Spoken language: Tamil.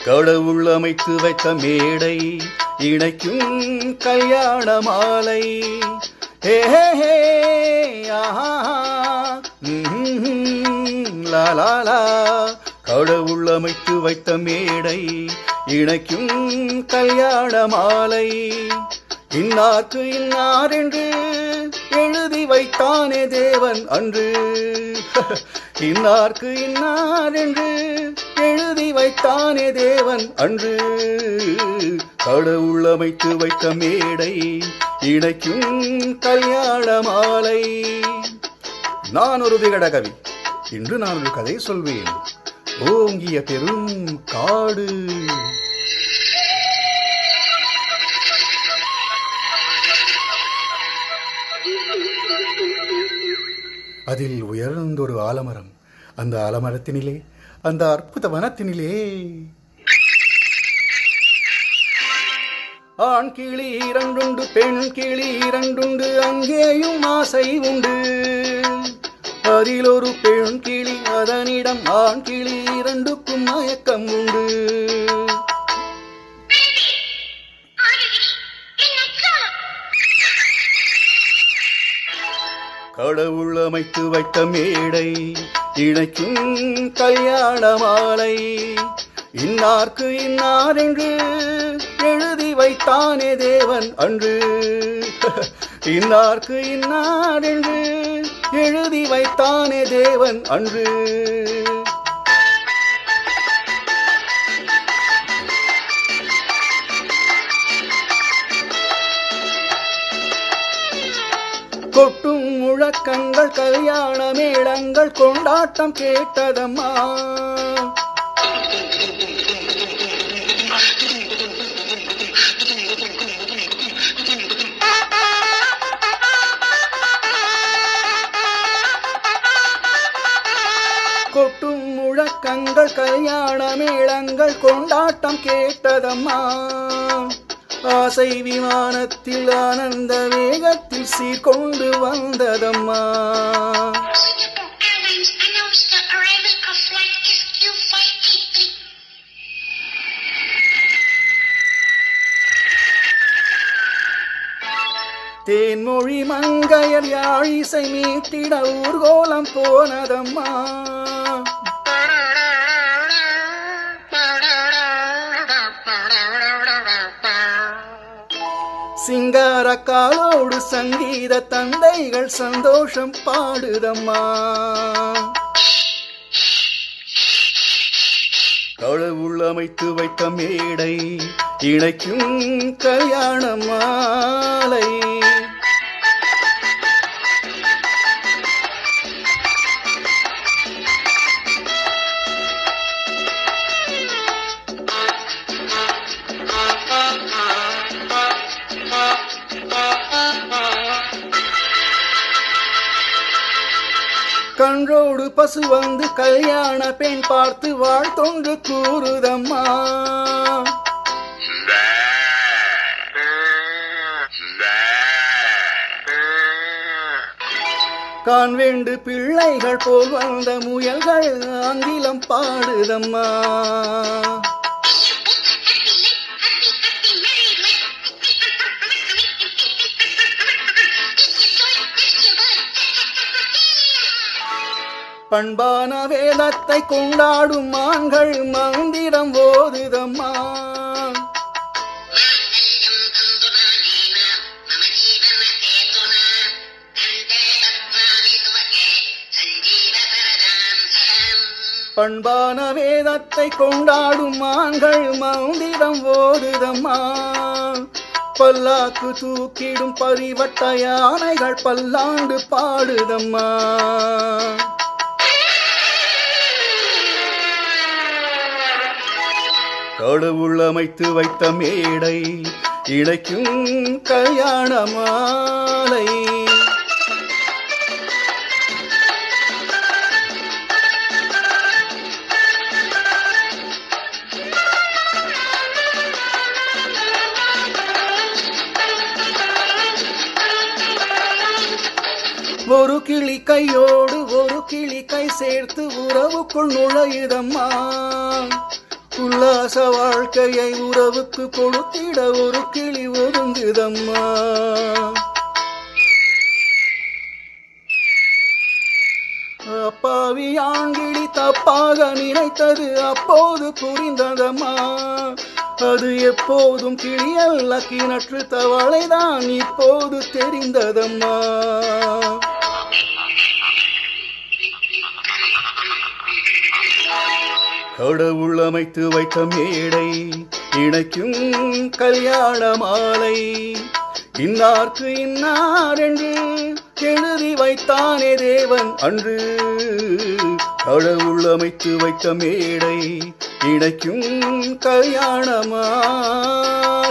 கடவுள் அமைத்து வைத்த மேடை இணைக்கும் கல்யாண மாலை. ஹே ஹே ஹே ஆஹா லா லா லா. கடவுள் அமைத்து வைத்த மேடை இணைக்கும் கல்யாண மாலை. இன்னார்க்கு இன்னார் என்று எழுதி வைத்தானே தேவன் அன்று. இன்னார்க்கு இன்னார் என்று எழுதி வைத்தானே தேவன் அன்று. கடவுள் அமைத்து வைத்த மேடை இணைக்கும் கல்யாண மாலை. நான் ஒரு விகட கவி. இன்று நான் ஒரு கதை சொல்வேன். ஓங்கிய பெரும் காடு. அதில் உயர்ந்தொரு ஆலமரம். அந்த ஆலமரத்தினிலே, அந்த அற்புத வனத்தினிலே ஆண் கிளி இரண்டுண்டு, பெண் கிளி இரண்டுண்டு, அங்கேயும் ஆசை உண்டு. அதில் ஒரு பெண் கிளி, அதனிடம் ஆண் கிளி இரண்டுக்கும் மயக்கம் உண்டு. கடவுள் அமைத்து வைத்த மேடை இணைக்கும் கல்யாண மாலை. இன்னார்க்கு இன்னார் என்று எழுதி வைத்தானே தேவன் அன்று. இன்னார்க்கு இன்னார் என்று எழுதி வைத்தானே தேவன் அன்று. கொட்டும் முழக்கங்கள், கல்யாண மேளங்கள், கொண்டாட்டம் கேட்டதம்மா. கொட்டும் முழக்கங்கள், கல்யாண மேளங்கள், கொண்டாட்டம் கேட்டதம்மா. ஆசை விமானத்தில் ஆனந்த வேகத்தில் சீர்கொண்டு வந்ததம்மா. தேன்மொழி மங்கையர் யாழிசை மீட்டிட ஊர்கோலம் போனதம்மா. சிங்கார காலோடு சங்கீத தந்தைகள் சந்தோஷம் பாடுதம்மா. கடவுள் அமைத்து வைத்த மேடை இணைக்கும் கல்யாண மாலை. கன்றோடு பசு வந்து கல்யாண பெண் பார்த்து வாழ்த்தொன்று கூறுதம்மா. கான்வெண்டு பிள்ளைகள் போல் வந்த முயல்கள் ஆங்கிலம் பாடுதம்மா. பண்பான வேதத்தை கொண்டாடும் ஆண்கள் மந்திரம் ஓதுதம்மா. பண்பான வேதத்தை கொண்டாடும் ஆண்கள் மந்திரம் ஓதுதம்மா. பல்லாக்கு தூக்கிடும் பரிவட்ட யானைகள் பல்லாண்டு பாடுதம்மா. கடவுள் அமைத்து வைத்த மேடை இணைக்கும் கல்யாண மாலை. ஒரு கிளி கையோடு ஒரு கிளி கை சேர்த்து உறவுக்குள் நுழையுதம்மா. உல்லாச வாழ்க்கையை உறவுக்கு கொடுத்திட ஒரு கிளி ஒதுங்குதம்மா. அப்பாவி ஆண்கிளி தப்பாக நினைத்தது அப்போது புரிந்ததம்மா. அது எப்போதும் கிளியல்ல கிணற்று தவளைதான் இப்போது தெரிந்ததம்மா. கடவுள் அமைத்து வைத்த மேடை இணைக்கும் கல்யாண மாலை. இன்னார்க்கு இன்னார் என்று எழுதி வைத்தானே தேவன் அன்று. கடவுள் அமைத்து வைத்த மேடை இணைக்கும் கல்யாண மாலை.